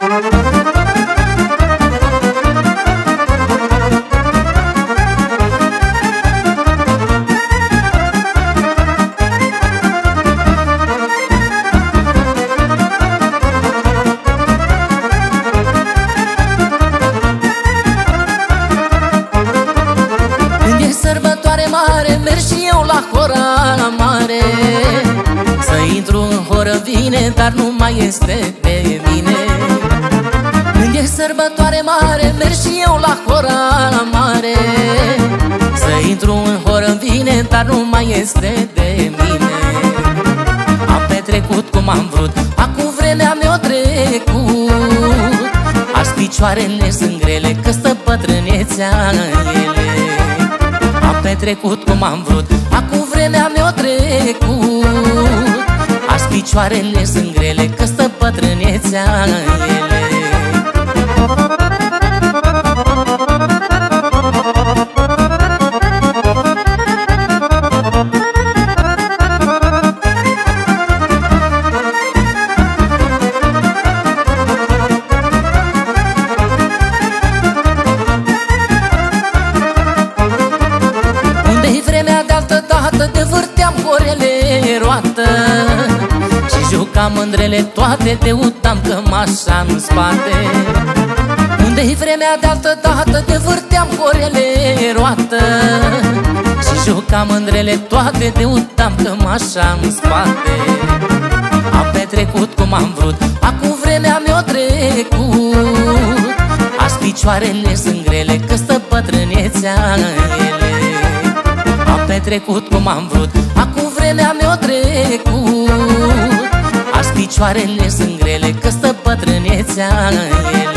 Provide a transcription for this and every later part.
Dar nu mai este de mine. Când e sărbătoare mare, merg și eu la hora mare. Să intru în horă vine, dar nu mai este de mine. Am petrecut cum am vrut, acum vremea mi-o trecut. Azi picioarele sunt grele, că stă bătrânețea ele. Am petrecut cum am vrut, acum vremea mi-o trecut. Azi picioarele sunt grele, că stă bătrânețea ele. Unde-i vremea de-altă dată, de vârteam horele roată și jucam mândrele toate, de utam cămașa în spate. Unde-i vremea de-altă dată, de vârteam horele roată și jucam mândrele toate, de utam cămașa în spate. Am petrecut cum am vrut, acum vremea mi-o trecut. Azi picioarele sunt grele, că stă bătrânețea ele. Am petrecut cum am vrut, acum vremea mi-o trecut. Azi picioarele sunt grele, că stă bătrânețea ele.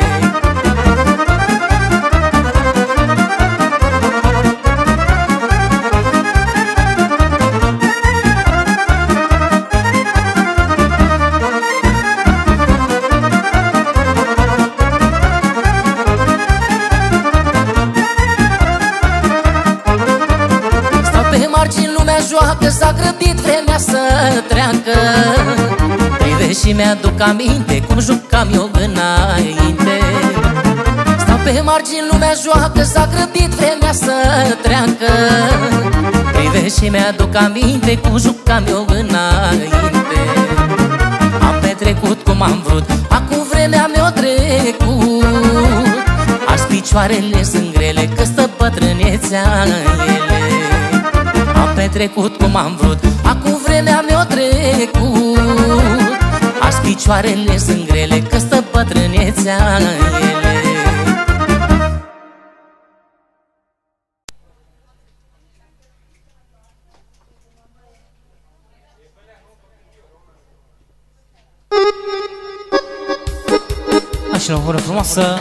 Joacă, s-a grăbit vremea să treacă. Privești și mi-aduc aminte cum jucam eu înainte. Stau pe margini, lumea joacă, s-a grăbit vremea să treacă. Privești și mi-aduc aminte cum jucam eu înainte. Am petrecut cum am vrut, acum vremea mi-o trecut. Azi picioarele sunt grele, că stă bătrânețea ele. Am petrecut cum am vrut, acum vremea mi-o trecut. Azi picioarele sunt grele, că stă bătrânețea ele. Așa, o horă frumoasă.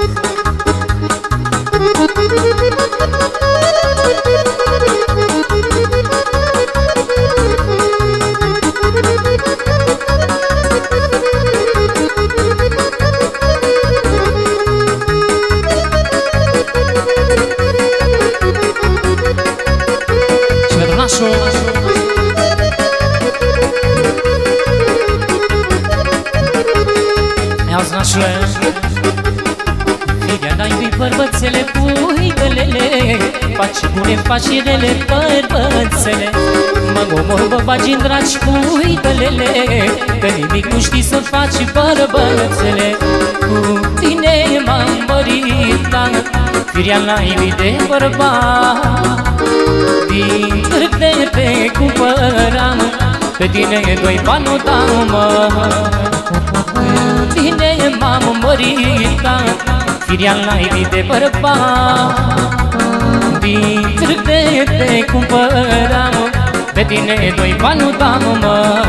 Și pentru nașul ia-ți nașule. Fie n-ai bărbățele, puidelele, faci bune, faci rele, bărbățele. Mă omor, bă, bagi în dragi, puidelele, că nimic nu știi să faci, bărbățele. Cu tine m-am mărit, dar firea n-ai de bărbat. Din târg de te cumpăram, pe tine doi bani nu dau, mă. Cu tine m-am mărit, dar firea n-ai de bărbat. Din târg de te cumpăram, pe tine doi bani nu dau, mă.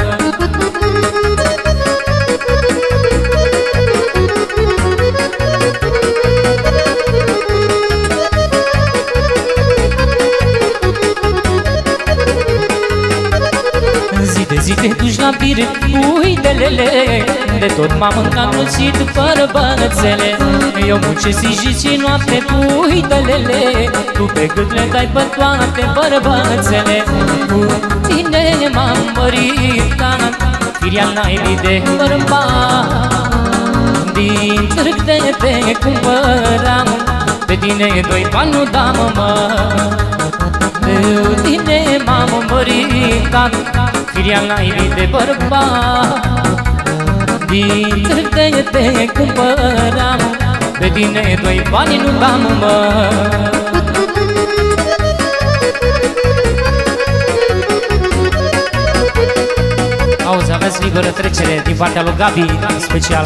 Zi te duci la bir, uite-lele, de tot m-am încălțit bărbățele. Eu muncesc zi și noapte, uite-lele, tu pe gât le dai pe toate bărbățele. Cu tine m-am mărit, firea n-ai de bărbat. din târg de te cumpăram, pe tine doi bani nu dam, mă. De tine m-am măritat, firea naibii de bărbat. Din târg de te cumpăram, pe tine doi bani nu dam, mă. Auzi, aveți liberă trecere din partea lui Gabi, special.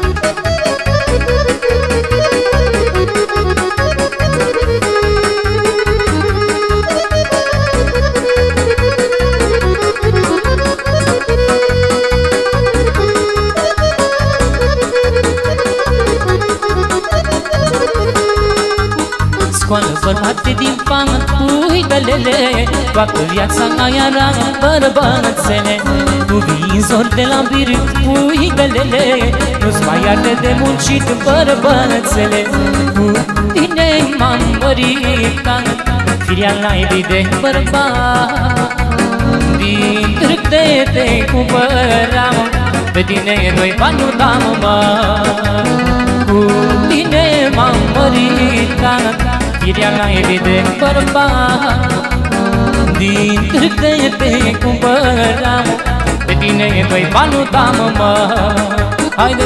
Scoală bărbate din fan, uită-lele, toată viața ai era bărbățele. Tu vizor de la birât, uită-lele, nu-ți mai arde de muncit bărbățele. Cu tine m-am măritat, firea naibii de bărbat. Din târg de te cumpăram, pe tine doi bani nu dam, mă. Cu tine m-am măritat, firea naibii de bărbat. Din târg de te cumpăram, pe tine doi bani nu dam, mă. Haide!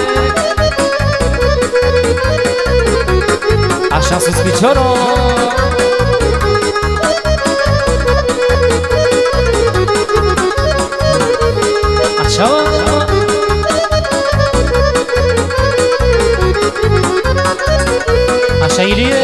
Așa sus piciorul! Așa! Așa, Ilie!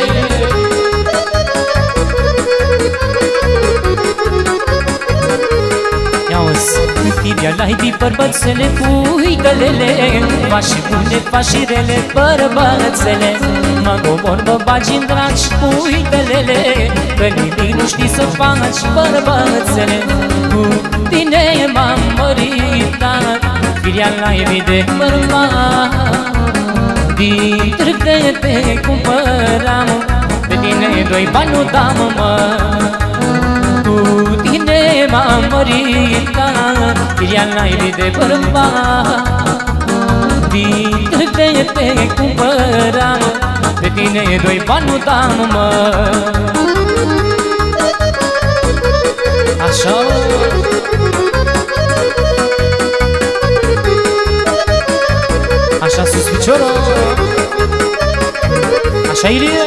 Firea naibii bărbățele, uită-lele, faci bune, faci rele, bărbățele. Mă cobor, mă bagi-n dragi, uită-lele, că nimic nu știi să faci, bărbățele. Cu tine m-am măritat, firea naibii de bărbat. Din târg de te cumpăram, pe tine doi bani nu dam, mă. Cu tine m-am măritat, firea naibii de bărbat. Din târg de te cumpăram, pe tine doi bani nu dam, mă. Așa. Așa sus piciorul. Așa, Ilie.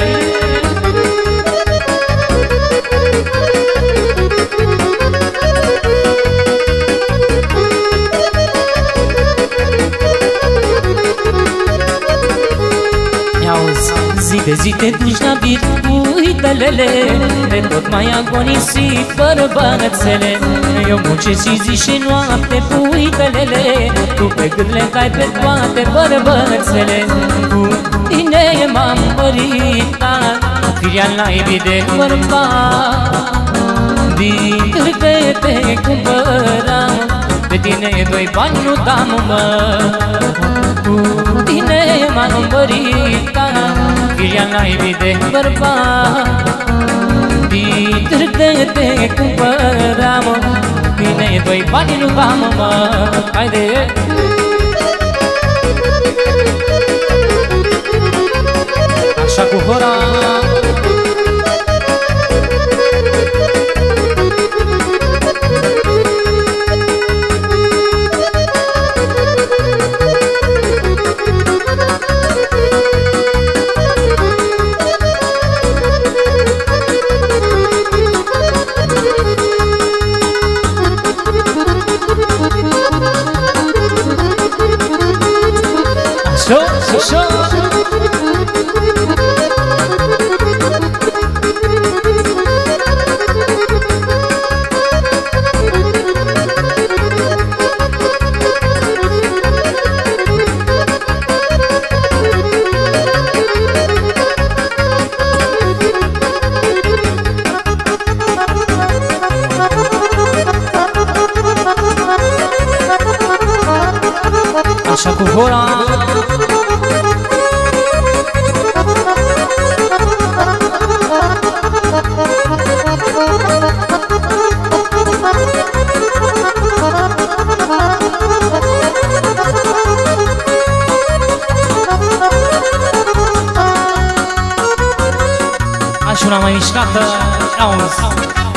Zi de zi te duci la bir, uită-lele, de tot mai agonisit bărbățele. Eu muncesc și zi și noapte, uită-lele, tu pe gât le dai pe toate bărbățele. Cu tine m-am măritat, firea naibii de bărbat. Din târg de te cumpăram, pe tine doi bani nu dam, mă. Cu tine m-am măritat, firea naibii de bărbat. Din târg de te cumpăram, tine doi bani nu dam, mă. Haide! Așa cu hora. Așa cu hora. Una mai mișcată, auzi.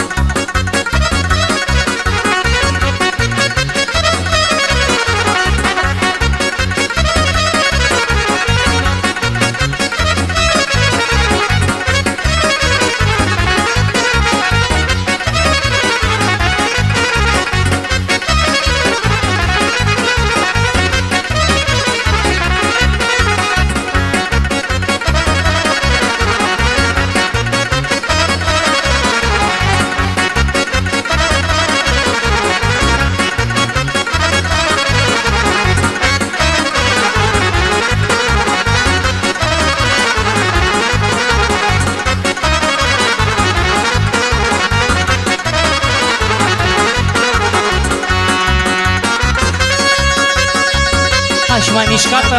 Și mai mișcată.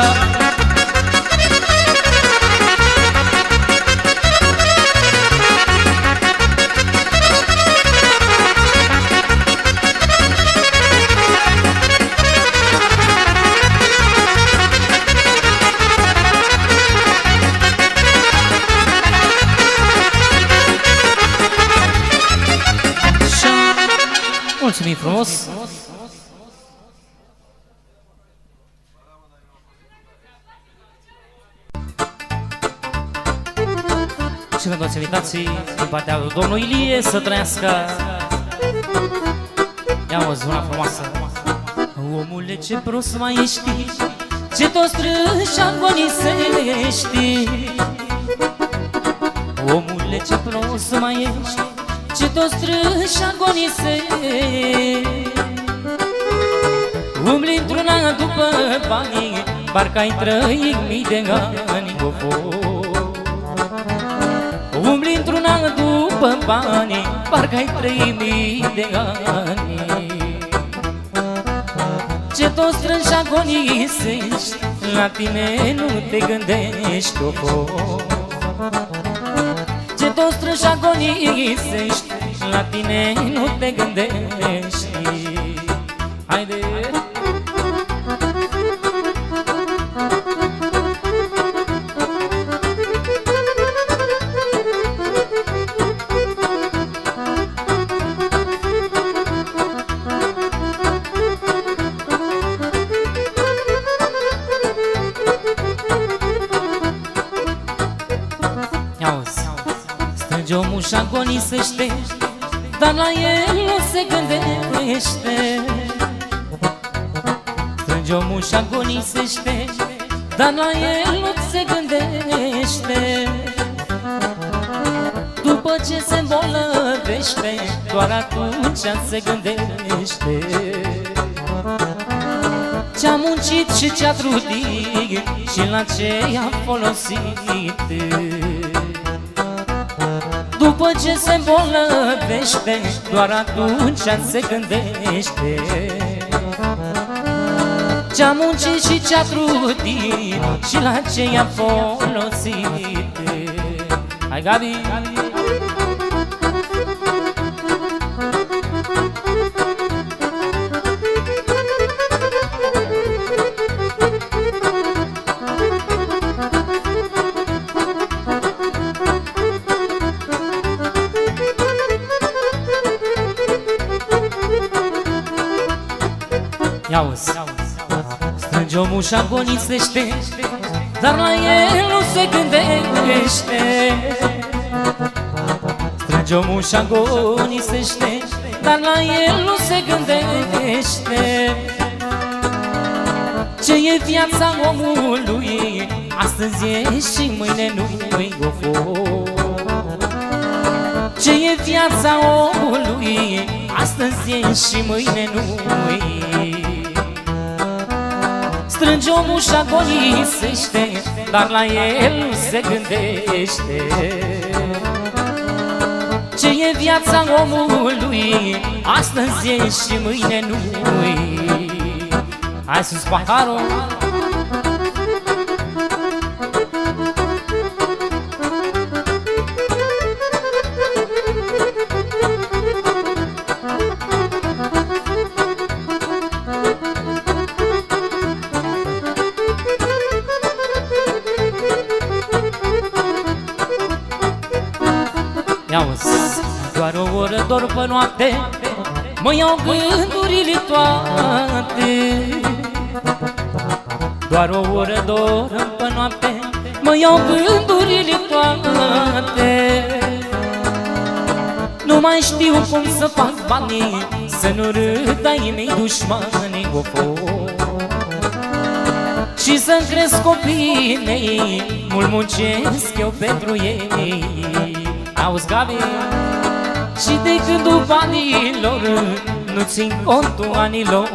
Mulțumim frumos. Și pentru toți invitații din partea lui domnul Ilie să trăiască. Ia o zona frumoasă. Omule, ce prost mai ești, ce tot strângi agonisești. Omule, ce prost mai ești, ce tot strângi agonisești. Umbli într-una după banii, parcă-ai trăit mii de ani. Umbli într-una după banii, parcă-ai 3000 de ani. Ce tot strângi agonisești, la tine nu te gândești, Ce tot strângi agonisești, la tine nu te gândești. Haide! Omul și agonisește, dar la el nu se gândește. Strânge omul și agonisește, dar la el nu se gândește. După ce se îmbolnăvește, doar atunci se gândește. Ce-a muncit și ce-a trudit și la ce a folosit. După ce se îmbolnăvește, doar atunci se gândește. Ce-a muncit și ce-a trudit și la ce i-a folosit. Hai, Gabi! Ia-uzi, strânge omul și agonisește, dar la el nu se gândește. Strânge omul și agonisește, dar la el nu se gândește. Ce e viața omului, astăzi e și mâine nu-i Ce e viața omului, astăzi e și mâine nu-i. Strânge omul și agonisește, dar la el nu se gândește. Ce e viața omului, astăzi e și mâine nu-i. Hai sus paharul! Ia-uzi, doar o oră dor pe noapte, mă iau gândurile toate. Doar o oră dor pe noapte, mă iau gândurile toate. Nu mai știu cum să fac banii, să nu râd ai mei dușmani, și să-mi cresc copiii mei, mult muncesc eu pentru ei. Auzi, Gabi? Și de gândul banilor nu țin contul anilor.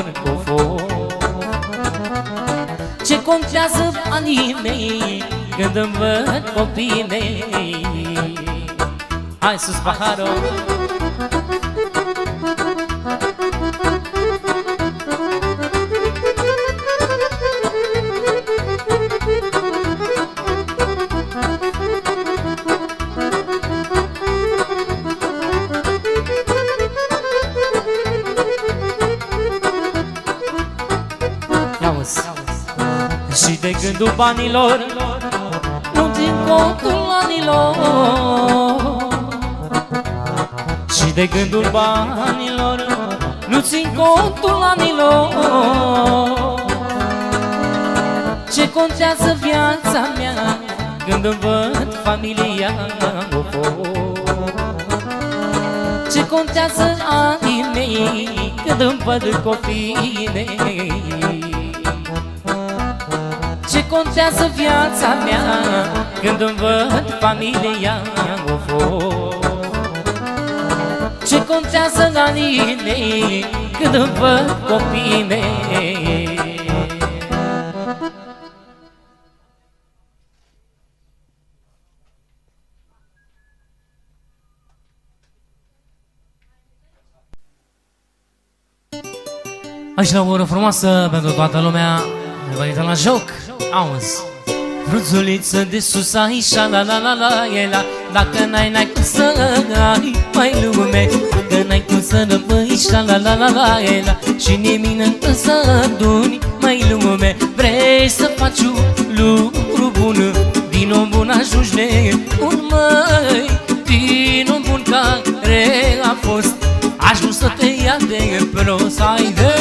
Ce contează banii mei când îmi văd copiii mei? Hai sus paharul! Și de gândul banilor nu țin contul anilor. Și de gândul banilor nu țin contul anilor. Ce contează viața mea când îmi văd familia? Ce contează anii mei când îmi văd copiii mei? Ce contează viața mea când îmi văd familia? Ce contează anii mei când îmi văd copiii mei? Aici la o oră frumoasă pentru toată lumea. Venită la joc. Auzi, frunzuliță de sus aici, la la la la la. Dacă n-ai cum să ai, mai lume. Dacă n-ai cum să rămâi, la la la la la la. Și nimic nu să aduni, mai lume. Vrei să faci un lucru bun, din om bun ajungi nebun, măi. Din om bun care a fost, ajuns să te ia de prost. Hai de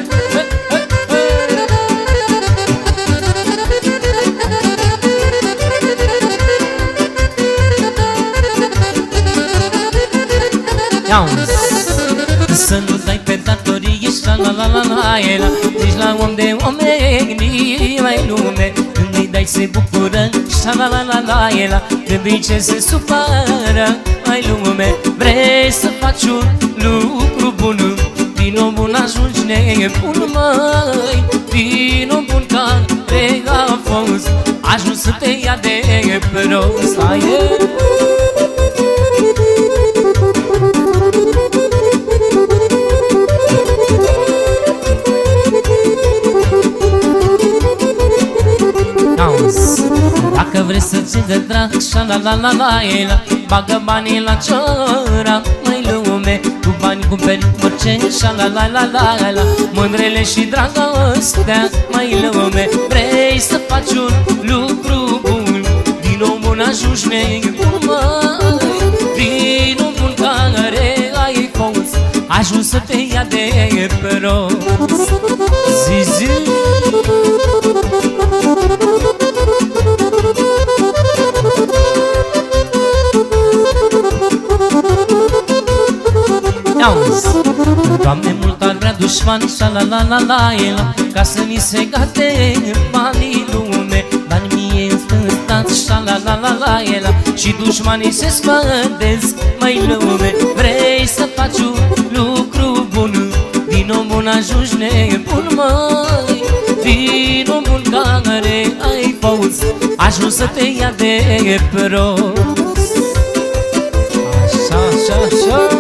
să nu dai pe datorie, la la la la la la. Nici la om de omeni, mai lume. Când îi dai se bucură, la la la la la la. Când îi ce se supără, mai lume. Vrei să faci un lucru bun, din om bun ajungi nebun, măi. Din om bun care a fost, ajuns să te ia de prost. Hai, dacă vrei să ții de drag, la la la la la, bagă banii la ciora, mai lume. Cu bani cumperi orice, la la la la la. Mândrele și dragostea, mai lume. Vrei să faci un lucru bun, din om bun ajungi nebun, măi. Din om bun care ai fost, ajuns să te ia de prost. Zi, zi. Doamne, mult ar vrea dușmani, la la la la la, ca să mi se gate banii lume. Dar mie îmi stântați, la la la la la, și dușmanii se spădesc, mai lume. Vrei să faci un lucru bun, din om bun ajungi nebun, măi. Din om bun care ai fost, ajuns să te ia de prost. Așa, așa, așa.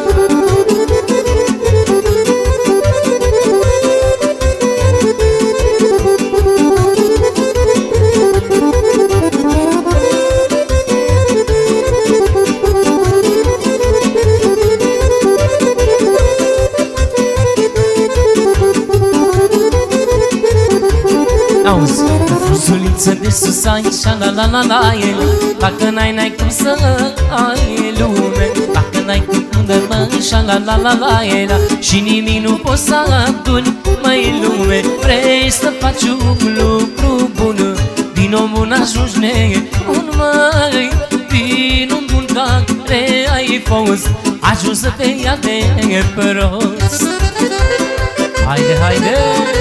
Mânuliță de sus aici, la la la la e. Dacă n-ai cum să ai lume, dacă n-ai cum unde măișa, la la la la e la. Și nimic nu poți să aduni, măi lume. Vrei să faci un lucru bun, din om bun ajungi nebun, măi. Din un bun care ai fost, ajuns să te ia de prost. Haide, haide!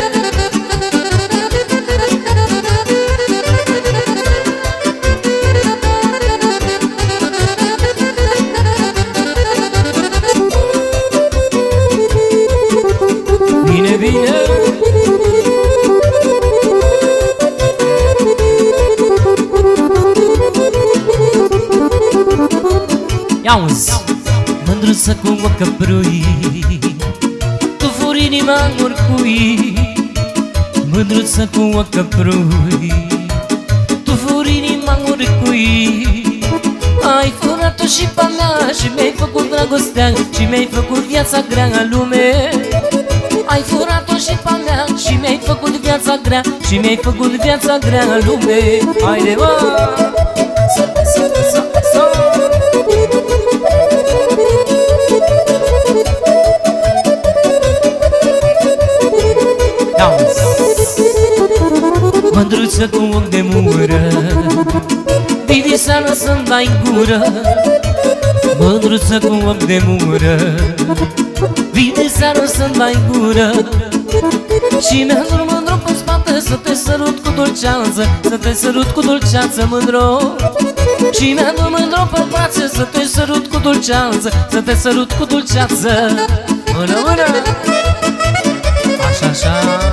Bine, bine! Ia-uzi! Mândruță cu o căprui, tu furi inima oricui. Mândruță cu o căprui, tu furi inima oricui. Ai furat-o și pe mea și mi-ai făcut dragostea și mi-ai făcut viața grea în lume. Ai furat-o și pe mea și mi-ai făcut viața grea și mi-ai făcut viața grea în lume. Haide, mă! Mândruță cu ochi de mură, vine seara să-mi dai gură. Mândruță cu ochi de mură, vine seara să-mi dai gură. Și mi-a mândru pe spate să te sărut cu dulceață, să te sărut cu dulceață, mândro. Și mi-a mândru pe brațe să te sărut cu dulceață, să te sărut cu dulceață. Mână, mână! Așa, așa!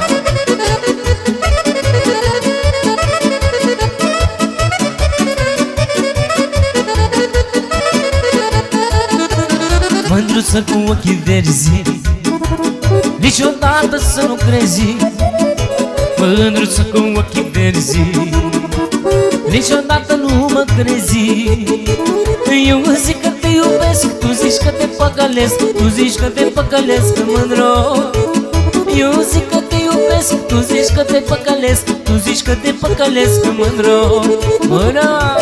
Mândruță cu ochii verzi, niciodată să nu crezi. Mândruță cu ochii verzi, niciodată nu mă crezi. Eu zic că te iubesc, tu zici că te păcălesc, tu zici că te păcălesc, mândro. Eu zic că te iubesc, tu zici că te păcălesc, tu zici că te păcălesc, mândro. Mâna!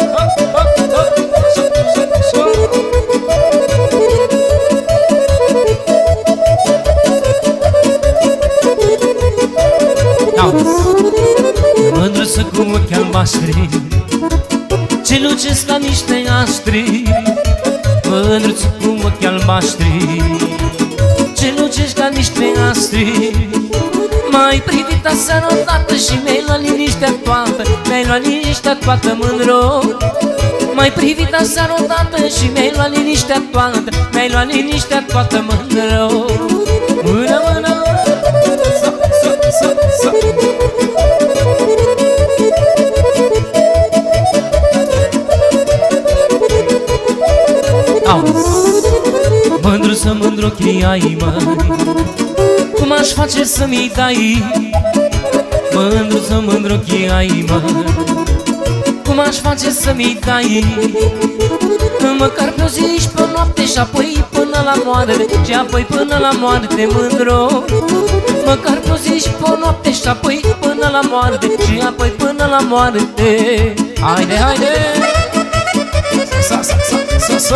Mândruță cu ochi albaștri, ce lucesc ca niște aștri. Mândruță cu ochi albaștri, ce lucești ca niște astri. M-ai privit aseară odată și mi-ai luat liniștea toată, mi-ai luat liniștea toată, mândro. M-ai privit aseară odată și mi-ai luat liniștea toată, mi-ai luat liniștea toată, mândro. Mână, mână, Mândruță, mândru ochii ai, măi, cum aș face să-mi dai? Mândruță, mândru ochii ai, măi, cum aș face să-mi dai? Măcar pe o zi și pe o noapte și apoi până la moarte, și apoi până la moarte, mândro. Măcar pe o zi și pe o noapte și apoi până la moarte, și apoi până la moarte. Haide, haide! Sa, sa, sa, sa, sa.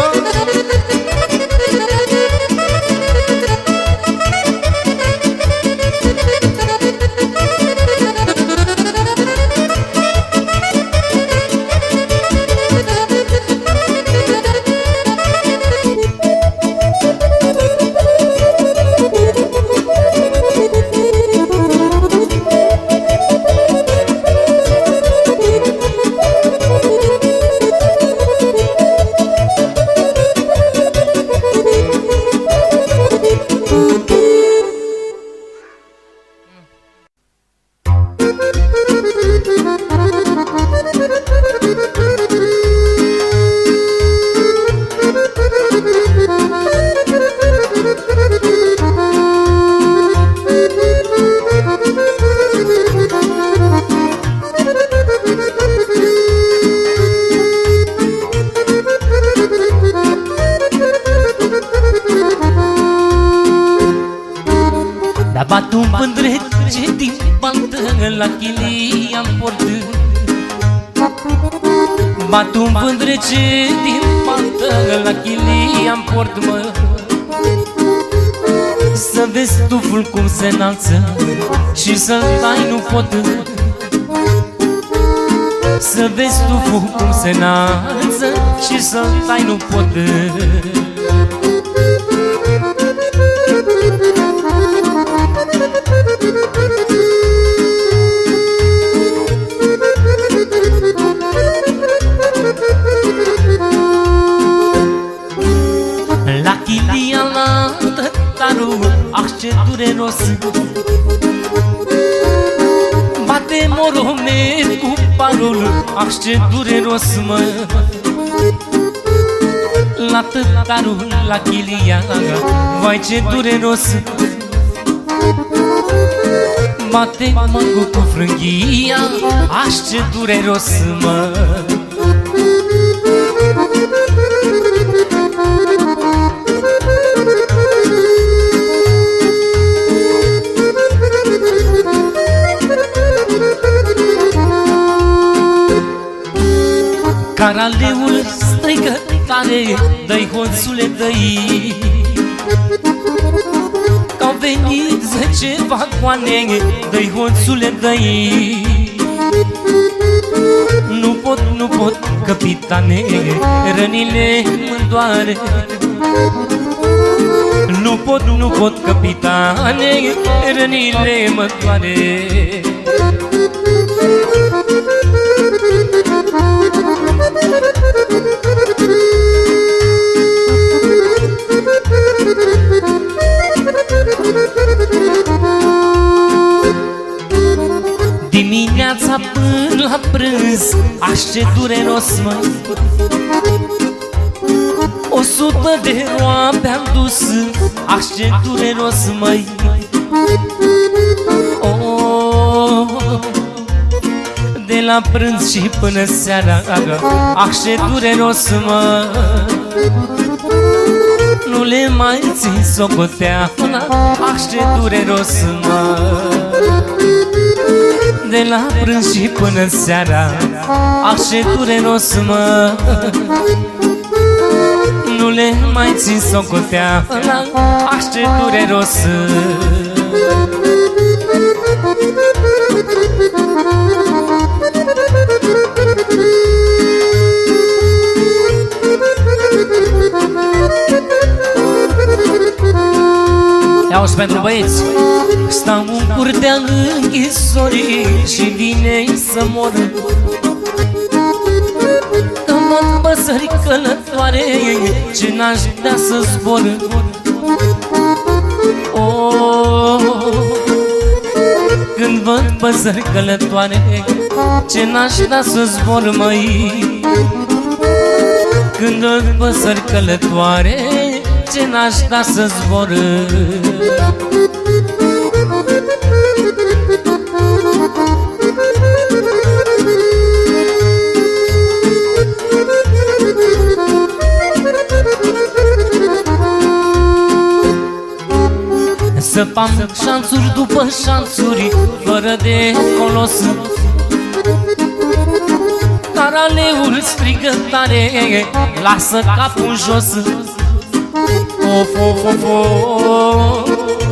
Bat un vânt rece din pantă, la chilia-n port, mă. Să vezi tuful cum se înalță și să-l tai nu pot. Să vezi tuful cum se înalță și să-l tai nu pot. La chilia la tătarul, ah, ce dureros, bate moromet cu parul, ah, ce dureros, mă. La tătarul, la chilia, vai ce dureros, bate mangul cu frânghia, ah, ce dureros, mă. Caraleul strigă tare, dă-i hoțule, dă-i, că-au venit 10 vagoane, dă-i hoțule, dă-i. Nu pot, capitane, rănile mă doare. Nu pot, capitane, rănile mă doare. Dimineața până la prânz, aș ce dureros, mă. 100 de roabe am dus, aș ce dureros, măi. Oh, de la prânz și până seara, aș ce dureros, mă. Nu le mai țin socoteala, aș ce dureros, mă. De la prânz și până seara, ah, ce dureros, mă. Nu le mai țin socoteala, ah, ce dureros. Ia-o-ți pentru băieți. Stau în curtea închisorii și vine să mor, că văd păsări călătoare ce n-aș vrea să zbor. Oh, când văd păsări călătoare ce n-aș vrea să zbor, măi. Când văd păsări călătoare ce n-aș vrea să zbor. Săpam șanțuri după șanțuri, fără de folos. Caraleul strigă tare, lasă capul jos. Of, of, of, of.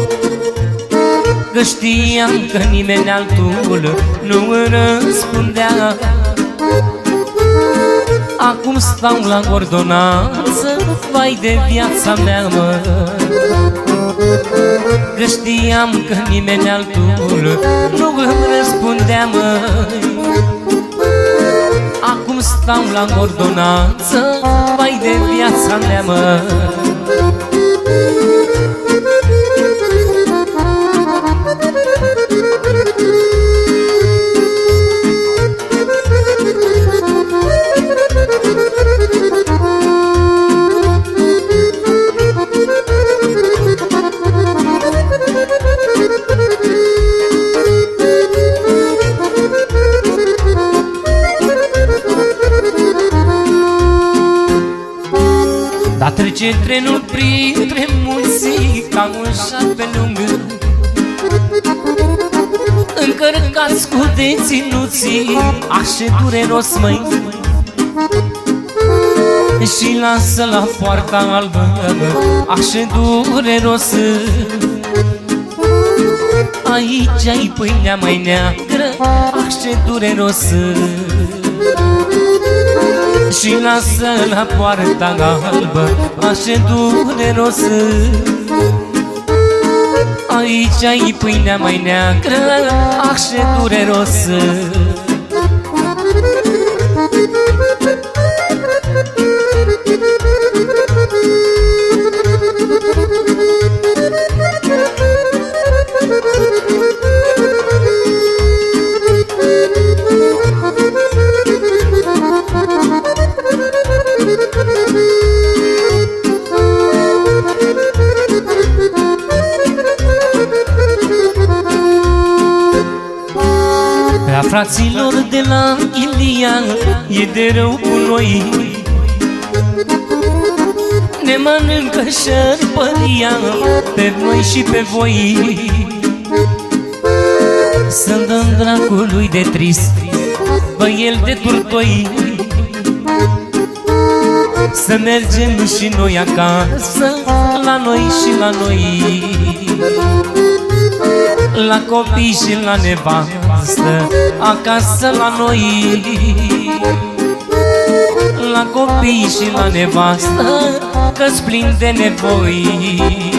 Că știam că nimeni altul nu îmi răspundea. Acum stau la ordonanță, vai de viața mea, mă. Că știam că nimeni altul nu îmi răspundea, mă. Acum stau la ordonanță, vai de viața mea, mă. Dar trece trenul printre mulți ca un șarpe lung, încărcați cu deținuții, așa dureros, măi. și lasă la poarta albă, așa dureros. Aici ai pâinea mai neagră, așa dureros. Și lasă la poarta albă, așa dureros. Aici ai pâinea mai neagră, așa dureros. Fraților de la Ilia, e de rău cu noi. Ne mănâncă șerpăria pe noi și pe voi. Să-mi dăm dracului de trist, băiel de turtoi. Să mergem și noi acasă, la noi și la noi, la copii și la nevastă, acasă la noi, la copii și la nevastă, că-s plin de nevoi.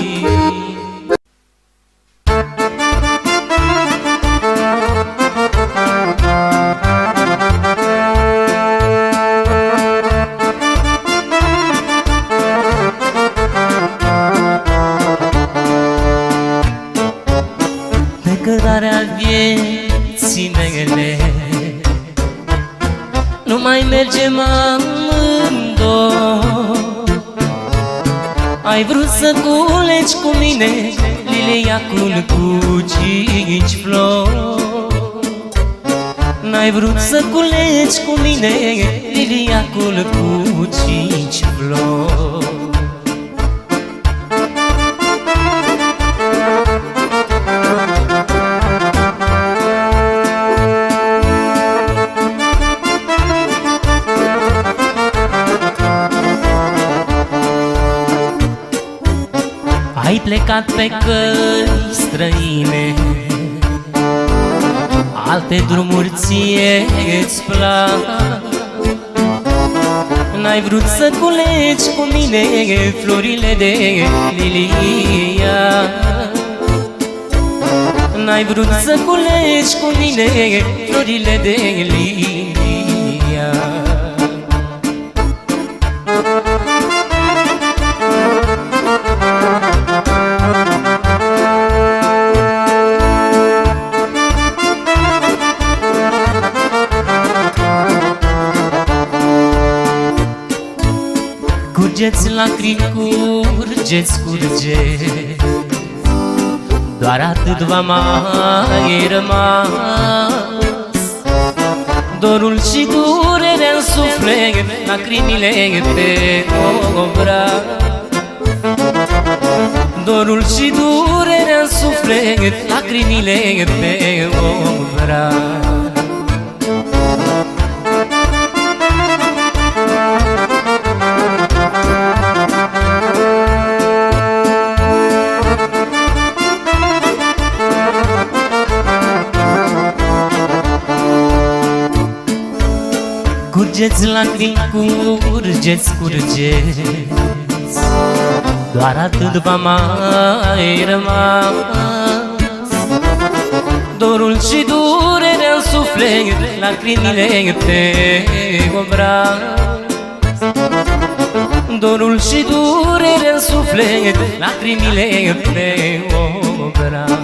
Nu mai mergem amândoi. Ai vrut să culegi cu mine liliacul cu 5 flori. N-ai vrut să culegi cu mine liliacul cu 5 flori. Ai plecat pe căi străine, alte drumuri ție-ți plac. N-ai vrut să culegi cu mine florile de lilia. N-ai vrut să culegi cu mine florile de lilia. Curgeți lacrimi, curgeți, curgeți, doar atât v-a mai rămas. Dorul și durerea-n suflet, lacrimile pe obraz. Dorul și durerea-n suflet, lacrimile pe obraz. Curgeți lacrimi, curgeți, curgeți, doar atât v-a mai rămas. Dorul și durerea-n suflet, lacrimile pe obraz. Dorul și durerea-n suflet, lacrimile pe obraz.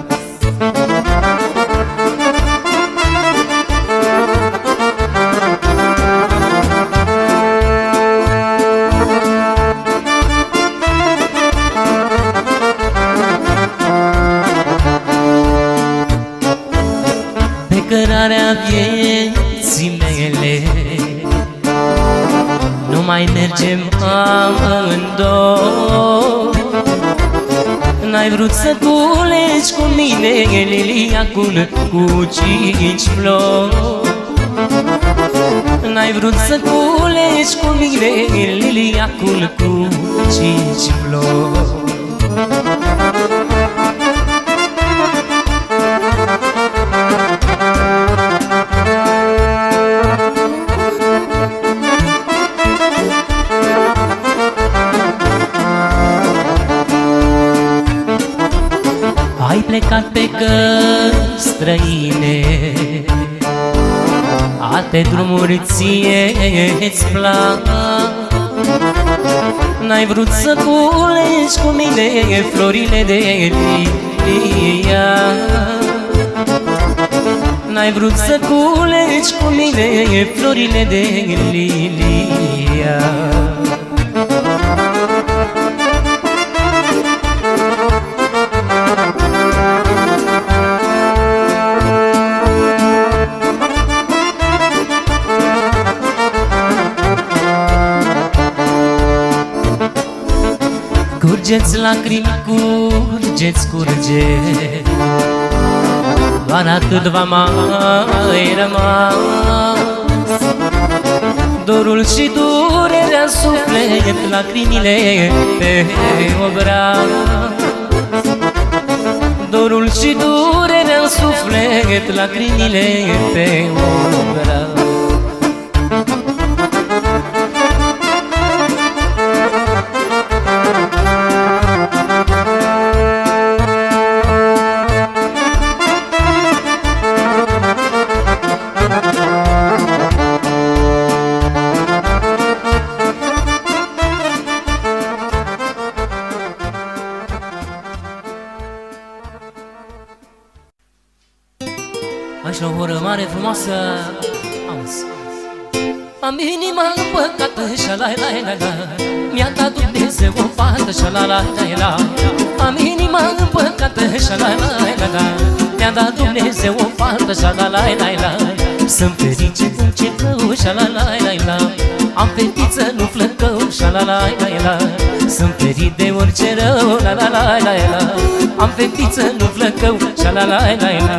Cărarea vieții mele, nu mai mergem amândoi. N-ai vrut să culegi cu mine liliacul cu 5 flori. N-ai vrut să culegi cu mine liliacul cu 5 flori. Ai plecat pe căi străine, alte drumuri ție-ți plac. N-ai vrut să culegi cu mine florile de lilia. N-ai vrut să culegi cu mine florile de lilia. Curgeți lacrimi, curgeți, curgeți, doar atât v-a mai rămas. Dorul și durerea în suflet, lacrimile pe obraz. Dorul și durerea în suflet, lacrimile pe obraz. Aici la o horă mare frumoasă, auzi. Am inima împăcată, șa-la-la-la-la, mi-a dat Dumnezeu o fată, șa-la-la-la-la. Am inima împăcată, șa-la-la-la-la, mi-a dat Dumnezeu o fată, șa-la-la-la-la. Sunt ferice cu ce rău, șa-la-la-la-la. Am fetiță, nu flăcău, șa-la-la-la-la. Sunt ferit de orice rău, la-la-la-la-la. Am fetiță, nu flăcău, șa-la-la-la-la.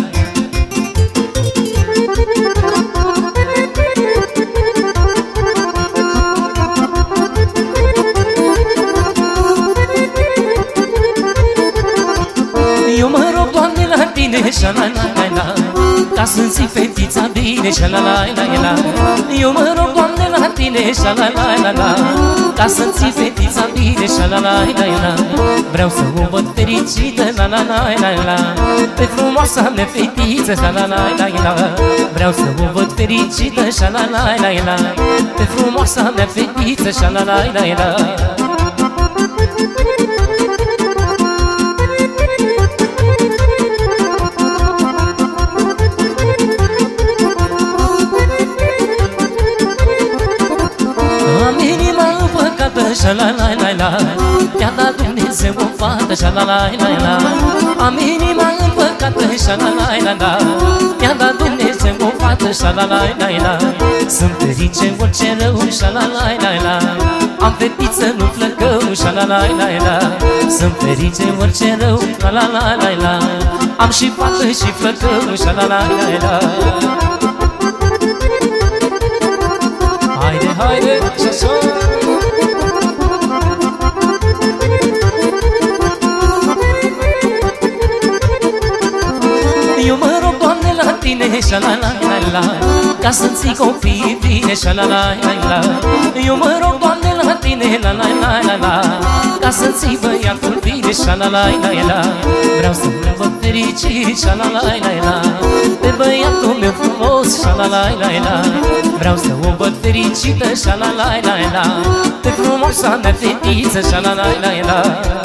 Eu mă rog, Doamne, la Tine, șa-la-la-la-la, ca să-mi ții fetița bine, șa-la-la-la-la. Eu mă rog, Doamne, la Tine, șa-la-la-la-la, ca să-mi ții fetița bine, șa-la-la-la-la. Vreau să o văd fericită, la-la-la-la-la, pe frumoasa mea fetiță, șa-la-la-la-la. Vreau să o văd fericită, șa-la-la-la-la, pe frumoasa mea fetiță, șa-la-la-la-la. Șa-la-la-la-la, mi-a dat Dumnezeu o fată, șa-la-la-la-la. Am inima împăcată, șa-la-la-la-la, mi-a dat Dumnezeu o fată, șa-la-la-la-la. Sunt ferice orice rău, șa-la-la-la-la. Am fetiță, nu flăcău, șa-la-la-la-la. Sunt ferice orice rău, la-la-la-la-la. Am și fată și flăcău, șa-la-la-la-la. Haide, haide, și-așa. Eu mă rog, Doamne, la Tine, șa-la-la-la-la, ca să-mi ții copiii bine, șa-la-la-la-la. Eu mă rog, Doamne, la Tine, la-la-la-la-la, ca să-mi ții băiatul bine, șa-la-la-la-la. Vreau să mă văd fericit, șa-la-la-la-la, pe băiatul meu frumos, șa-la-la-la-la. Vreau să o văd fericită, șa-la-la-la-la, pe frumoasa mea fetiță, șa-la-la-la-la.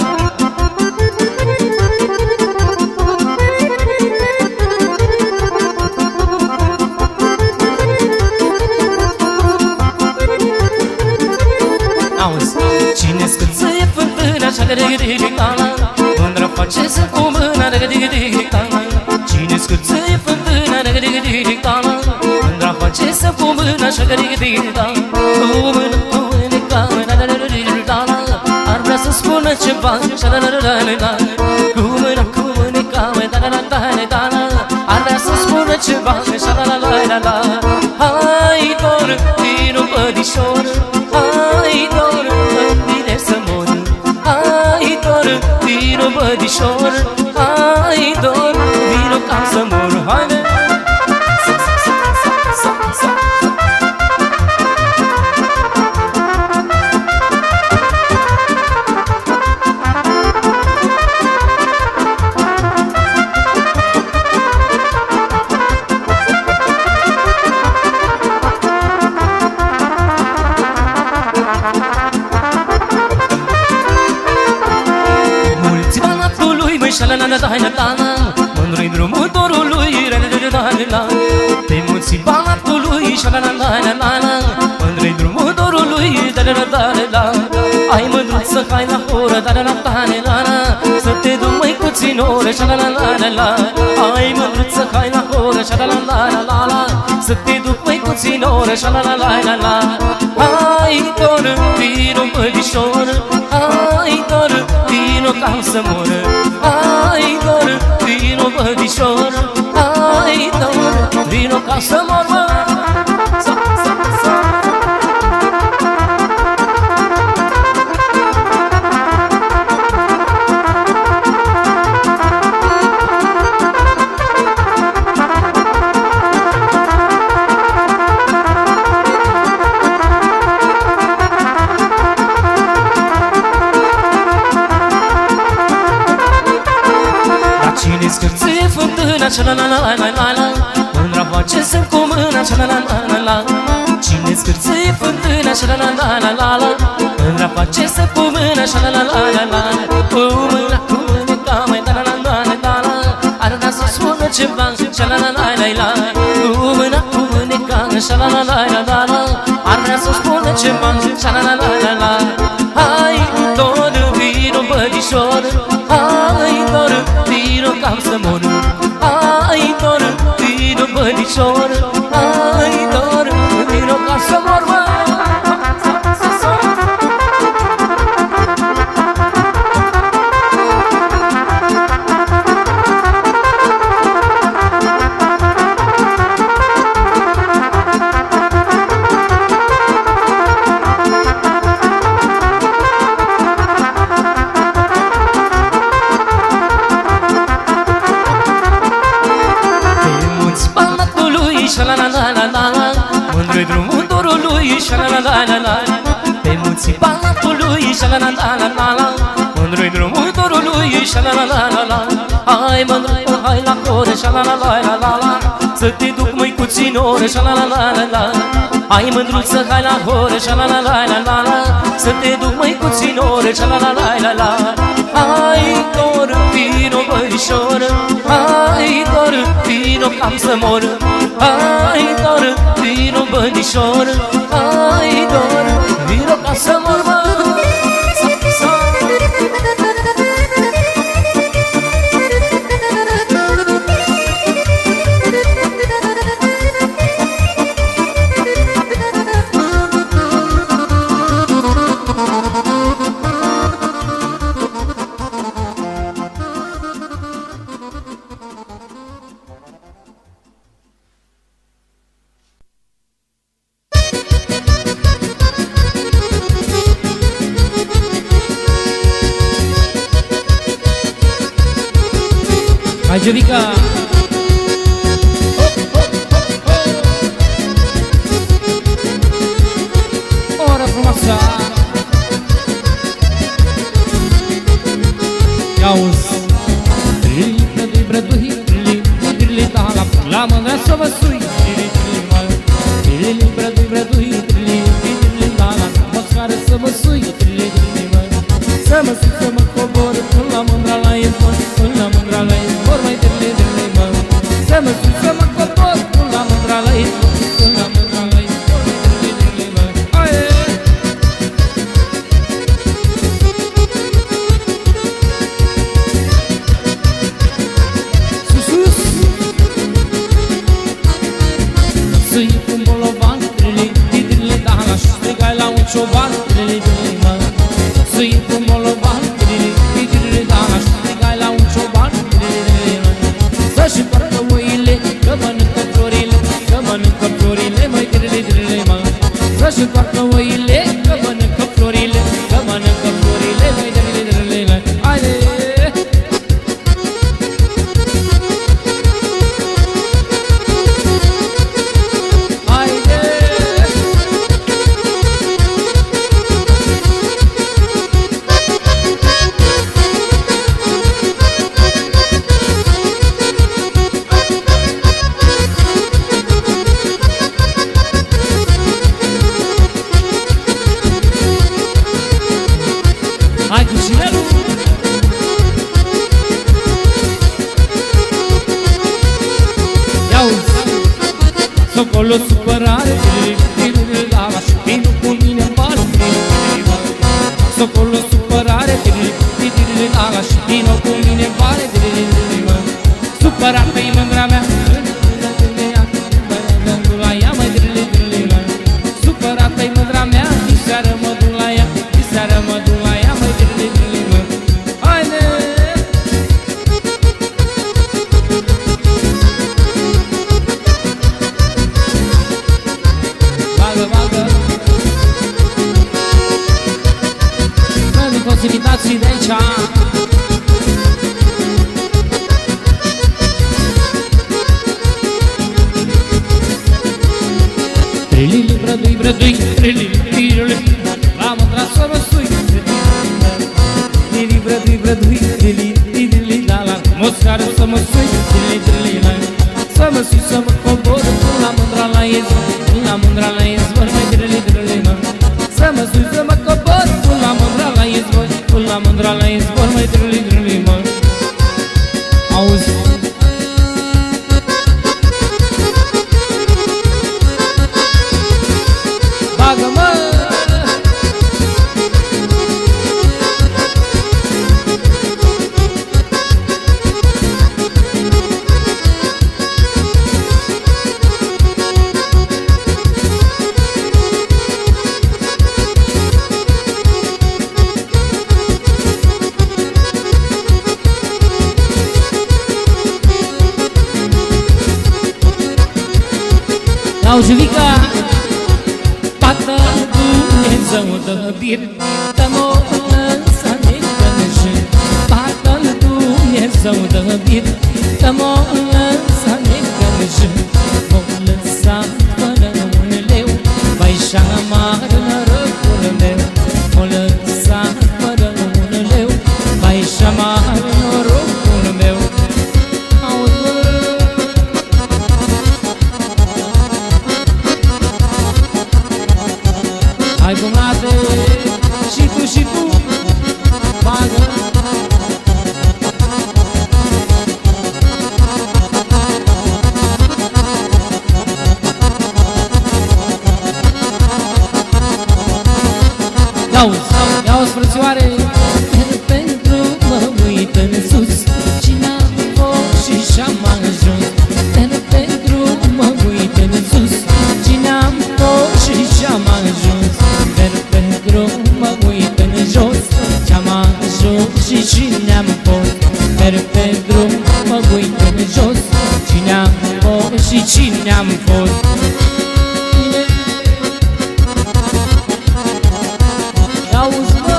Cine scârțăie fântâna, așa-gă-de-gă-de-gă-la, mândră face să cu mâna, de-gă-de-gă-de-gă-la. Cine scârțăie fântâna, de-gă-de-gă-de-gă-la, mândră face să cu mâna, așa-gă-de-gă-de-gă-la. Cu mână, cu mâneca, da-da-da-da-da-da-da, ar vrea să spună ceva, așa-da-da-da-da-da. Cu mână, cu mâneca, da-da-da-da-da-da, ar vrea să spună ceva, așa-da-da-da-da-da. Hai, vino bădișor, ai dor, îmi vine să mor. Ai dor, vino bădișor, ai dor, vino ca să mor. Haide! Mândru-i drumul dorului, pe munții Banatului, mândru-i drumul dorului, ai mândruță, hai la horă, să te duc măicuțin oră, ai mândruță, hai la horă, să te duc măicuțin oră, ai dor, vino bădișor, ai dor, vino ca să moră. Ai dor, vino bădișor, ai dor, vino ca să mor, mă. Cine scârție fântâna, la-la-la-la-la-la, mândra face semn cu mâna, la-la-la-la-la. Cine scârție fântâna, la-la-la-la-la, mândra face semn cu mâna, la-la-la-la-la. Cu mâna, cu mâneca, mai la-la-la-la-la, ar da să spună ceva, la-la-la-la-la. Cu mâna, cu mâneca, la-la-la-la-la, ar vrea să spună ceva, la-la-la-la-la. Hai, tot vino bădișor, hai, dor, vino cam să mor. Ai dor, vino bădișor, ai dor, vino cam să mor, mă. Mândru-i drumul dorului, șa-la-la-la-la-la, pe munții Banatului, șa-la-la-la-la-la, mândru-i drumul dorului, șa-la-la-la-la-la. Hai mândru, hai la horă, șa-la-la-la-la-la, să te duc măicuțin oră, șa-la-la-la-la-la. Hai mândruță, hai la horă, șa-la-la-la-la-la, să te duc măicuțin oră, șa-la-la-la-la-la. Hai dor, vino bădișor, hai dor, vino cam să mor. Hai dor, vino bădișor, hai dor, vino ca să mor, mă. Hai, Jovica! Ora frumoasă! Ia-uzi! Trili, la mândrea să vă sui! Trili, la măscară să vă sui! Să mă sui, să mă cobor, până la mândrea la izvor, până la mândrea la izvor, mai trili, mă. Să mă sui, să mă cobor, până la mândrea la izvor, până la mândrea la izvor, mai trili, mă. Aie! Sus, sus! Sui cu un bolovan, trili, da, la și strigai la un cioban, trili, mă. Sui cu un bolovan, da, la și strigai la un cioban, mă. Să-și poartă oile, că mănâncă florile, măi, trili, mă. se toarcă oile, că mănâncă florile, că mănâncă florile, măi de mine, haide! Hai cu șinelul! Ia-uzi! Socolul supărare, vino cu mine-n bani, socolul supărare, vino cu mine-n bani, supărat-i mândra mea, supărat-i mândra mea, diseară mă duc la ea, diseară mă duc la ea, măi, haide! Bagă, bagă! Dă-mi posibilității de aici! Trilili, brădui, brădui, trilili, trilili, l-am întrat să mă sui. Trilili, brădui, brădui, trilili, trilili, la atmosferă să mă sui. Trilili, trilili, să mă sui, să mă cobor, până la mândra la izvor, până la mândra la izvor, mai trilili, trilili, să mă sui, să mă cobor, până la mândra la izvor, până la mândra la izvor, mai trilili, trilili, auzi? Bagă-mă! Auzi, Vica! Pată Dumnezeu dă bir, dă-mă lăsa necălăjă. Pată Dumnezeu dă bir, dă-mă lăsa necălăjă. M-o lăsa fără un leu, vai și-a amară nărăcul meu. M-o lăsa fără un leu, vai și-a amară norocul meu. Hai cum late, și tu, bagă! Ia-uzi, frățioare! Pentru mă uit în sus, cine-a fost și și-am ajuns. Pentru mă uit în sus, cine-a fost și și-am ajuns. Pentru mă uit în jos, ce-am ajuns și cine-am fost. Pentru mă uit în jos, cine-am fost și cine-am fost. Auzi, mă!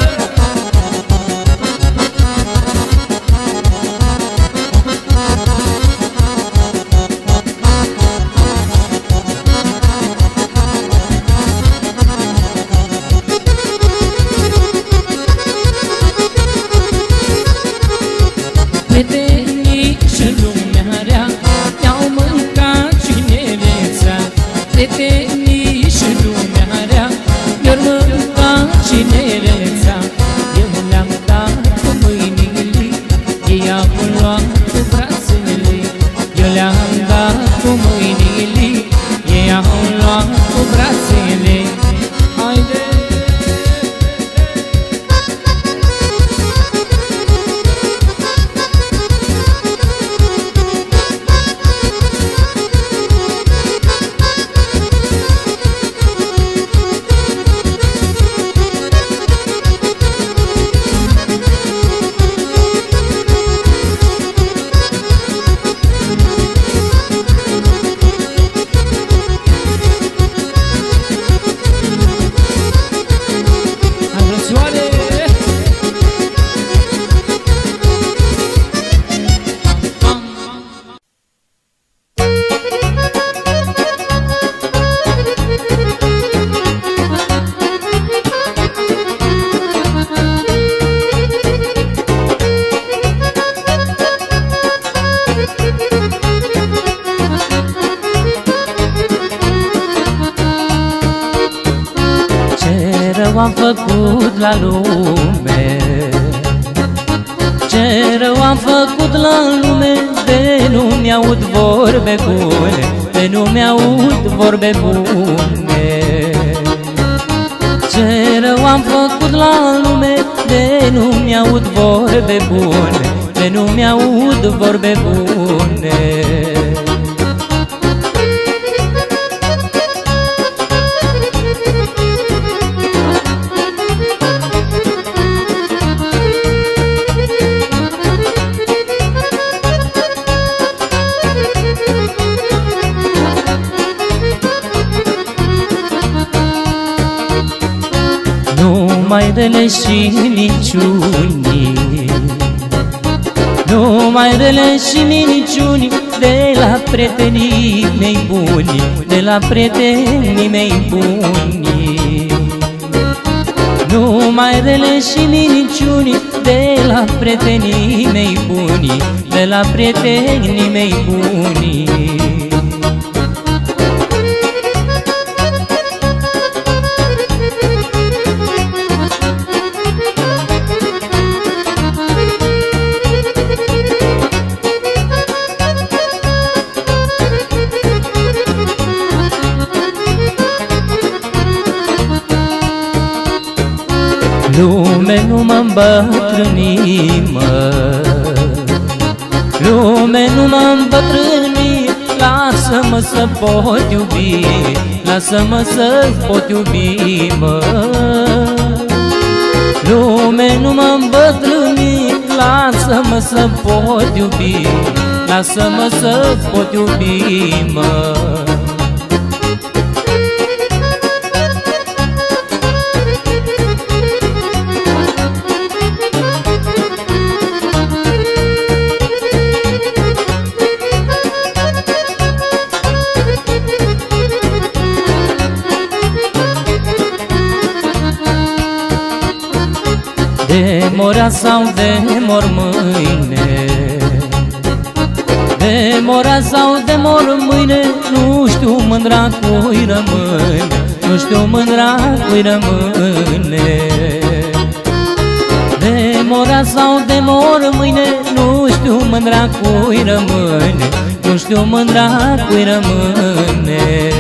Prietenii și lumea rea i-au mâncat cinereța. Prietenii și lumea rea i-au mâncat cinereța. Eu le-am dat cu mâinile, ei au luat cu brațele. Eu le-am dat cu mâinile, ei au luat cu brațele. Haide! rău am făcut la lume, ce rău am făcut la lume, de nu mi-aud vorbe bune, de nu mi-aud vorbe bune. Ce rău am făcut la lume, de nu mi-aud vorbe bune, de nu mi-aud vorbe bune. Numai rele și minciuni, numai rele și minciuni, de la prietenii mei buni, de la prietenii mei buni. Numai rele și minciuni, de la prietenii mei buni, de la prietenii mei buni. Lume nu mă îmbătrâni, mă, lume nu mă îmbătrâni, lasă-mă să pot iubi, lasă-mă să pot iubi, mă. Lume nu mă îmbătrâni, lasă-mă să pot iubi, lasă-mă să pot iubi, mă. De mor azi sau de mor mâine, de mor azi sau de mor mâine, nu știu mândra cui rămâne, nu știu mândra cui rămâne. De mor azi sau de mor mâine, nu știu mândra cui rămâne, nu știu mândra cui rămâne.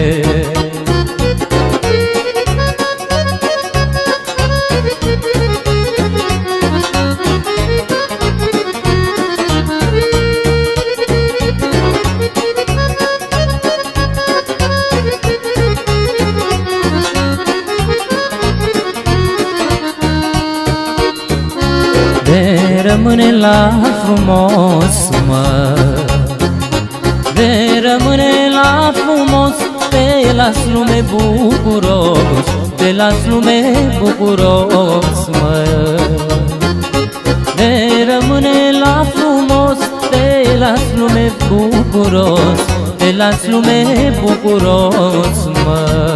De rămâne la frumos, mă, de rămâne la frumos, te las lume bucuros, te las lume bucuros, mă. De rămâne la frumos, te las lume bucuros, te las lume bucuros, mă.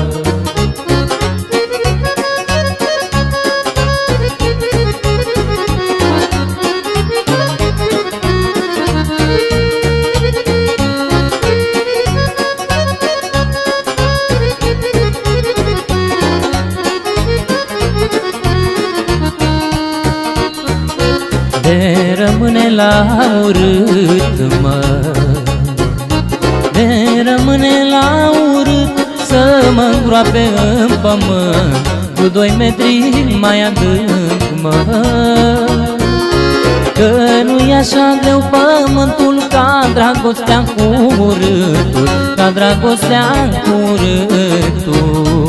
De rămâne la urât, mă, de rămâne la urât, să mă îngroape în pământ cu 2 metri mai adânc, mă. Că nu-i așa greu pământul ca dragostea cu urâtul, ca dragostea cu urâtul.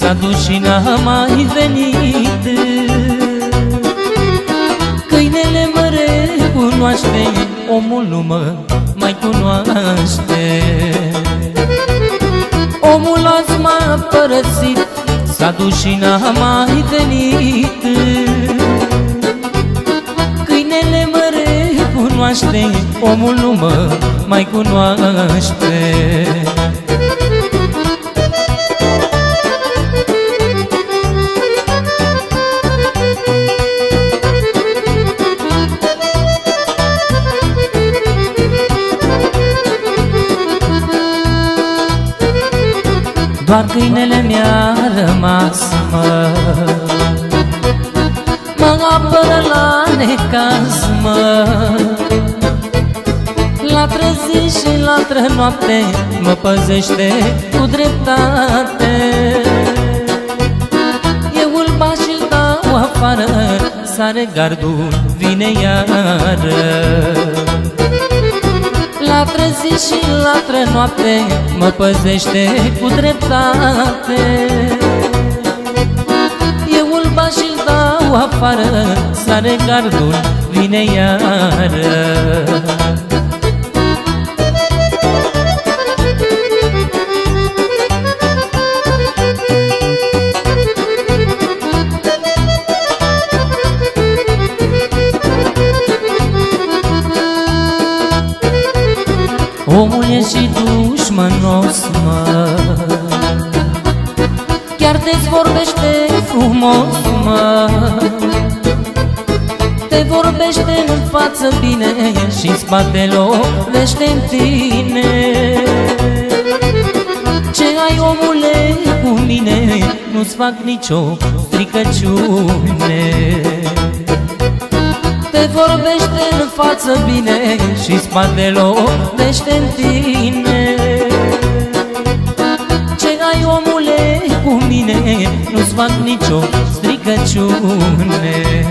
s-a dus și n-a mai venit. Câinele mă recunoaște, omul nu mă mai cunoaște. Omul azi m-a părăsit, s-a dus și n-a mai venit. Câinele mă recunoaște, omul nu mă mai cunoaște. Doar câinele mi-a rămas, mă apără la necaz, la trezi și la trănoapte mă păzește cu dreptate. Eu îl bat și-l dau afară, sare gardul, vine iară. La trezi și la trănoapte mă păzește cu dreptate. Eu îl bat și-l dau afară, sare gardul, vine iară. Omul e și dușmănos, chiar te-ți vorbește frumos, te vorbește în față bine și în spate lovește-n tine. Ce ai, omule, cu mine, nu-ți fac nicio stricăciune. Te vorbește în față bine și în spate lovește-n tine. Ce ai, omule, cu mine, nu-ți fac nicio stricăciune.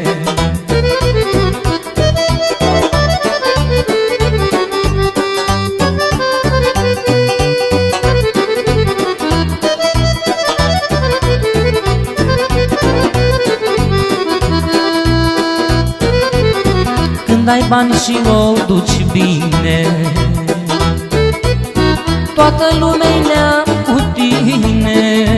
Când ai bani și o duci bine, toată lumea-i neam cu tine.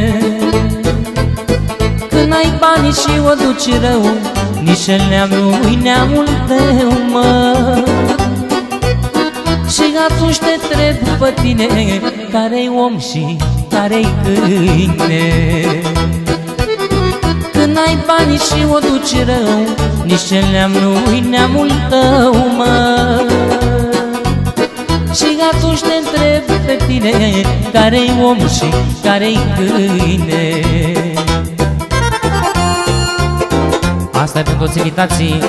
Când ai bani și o duci rău, nici el neam nu-i neamul tău, mă. Și atunci te întreb pe tine, care-i om și care-i câine. Când ai bani și o duci rău, nici cel neam nu-i neamul tău, mă. Și atunci te întreb pe tine, care-i om și care-i câine. Asta e pentru toți invitații.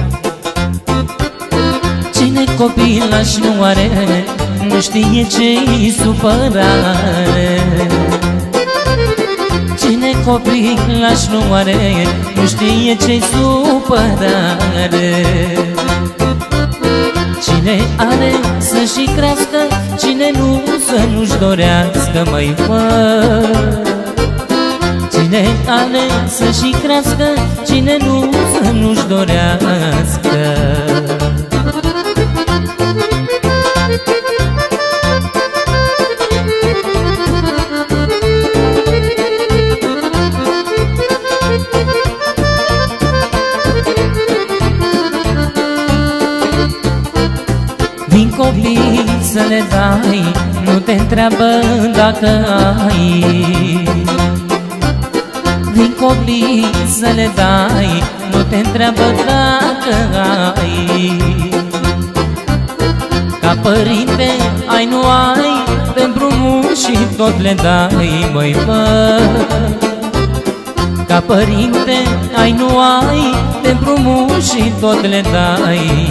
Cine copilaș nu are, nu știe ce-i supărare. Cine copilaș nu are, nu știe ce-i supărare. Cine are să-și crească, cine nu să nu-și dorească, măi, mă. Cine are să-și crească, cine nu să nu-și dorească. Vin copii să le dai, nu te întreabă dacă ai. Vin copii să le dai, nu te întreabă dacă ai. Ca părinte ai, nu ai, pe împrumut și tot le dai, măi, mă. Ca părinte ai, nu ai, pe împrumut și tot le dai.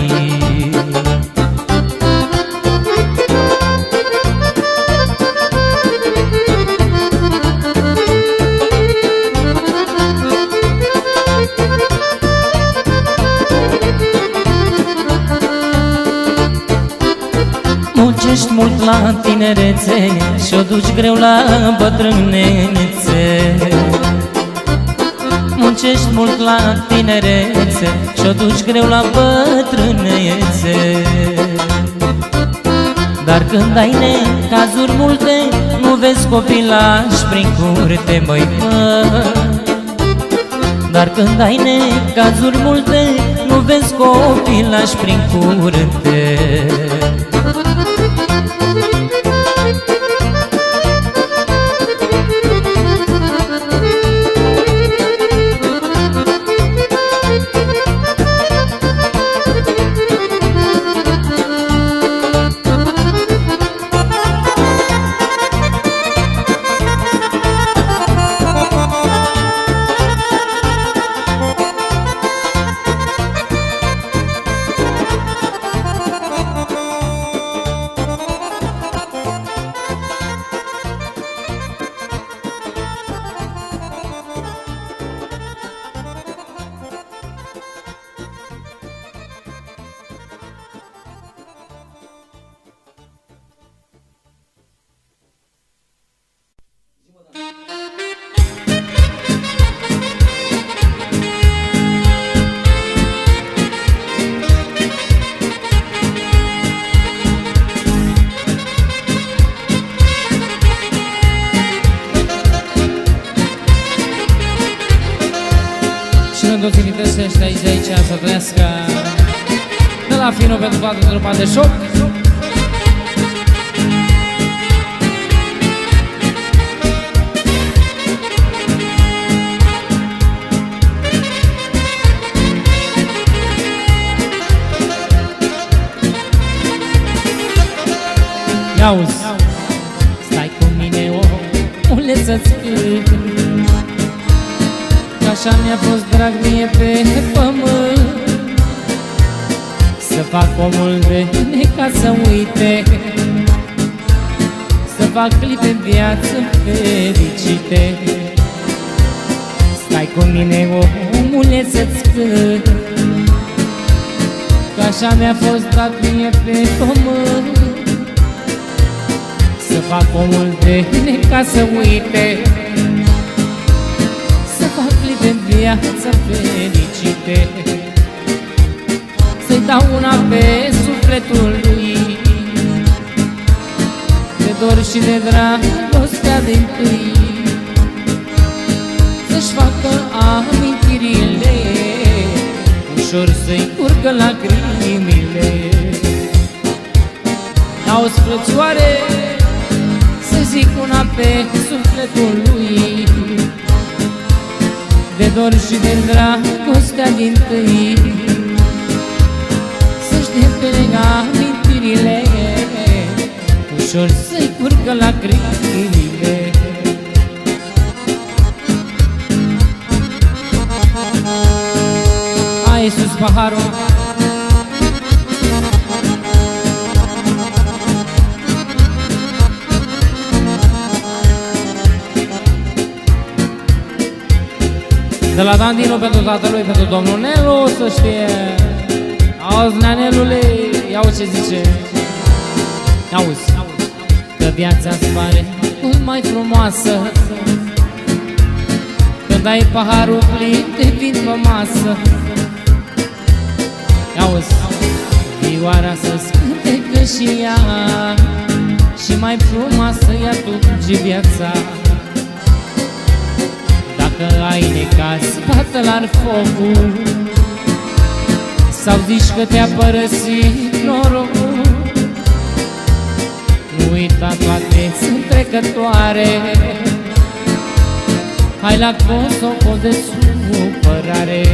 Muncești mult la tinerețe și o duci greu la bătrânețe. muncești mult la tinerețe și-o duci greu la bătrânețe. Dar când ai necazuri multe, nu vezi copilași prin curte, măi, mă. Dar când ai necazuri multe, nu vezi copilași prin curte. Toți invitații ăștia aici să trăiască de la Fino pentru toată trupa de șoc. Ia-uzi, stai cu mine, omule, să-ți cânt, așa mi-a fost drag mie pe pământ, să fac omul de ca să uite, să fac clipe în viață fericite. Stai cu mine, omule, să-ți cânt, că așa mi-a fost drag mie pe pământ, să fac omul de ca să uite, de viață fericite. Să-i dau una pe sufletul lui, de dor și de dragostea din-tâi, să-și facă amintirile, ușor să-i curgă lacrimile. Auzi, frățioare, să zic una pe sufletul lui, de dor și de dragostea din-tâi, să-și depele amintirile, ușor să-i curgă lacrimile. Hai sus paharul, de la Dandino pentru tatălui, pentru domnul Nelu, să știe. Auzi, neanelule, iau ce zice. Auzi, că viața-ți pare mult mai frumoasă când ai paharul plin de vin pe masă. Auzi, vioara să-ți cântecă și ea, și mai frumoasă e atunci viața. Dacă ai necaz, bată-l-ar focul, sau zici că te-a părăsit norocul. Nu uita, toate sunt trecătoare, hai la Kosovo de supărare.